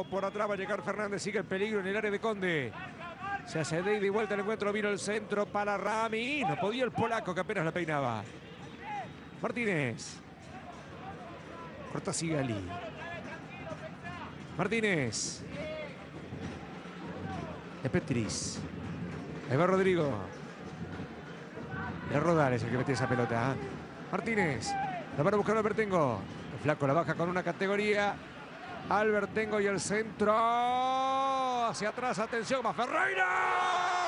por atrás, va a llegar Fernández, sigue el peligro en el área de Conde. Se hace de ida y vuelta el encuentro, vino el centro para Rami. No podía el polaco que apenas la peinaba. Martínez. Corta Sigali. Martínez. Es Petris. Ahí va Rodrigo. Es Rodales el que mete esa pelota. Martínez. La van a buscar Albertengo. El flaco la baja con una categoría. Albertengo y el centro. Hacia atrás, atención, va Ferreira.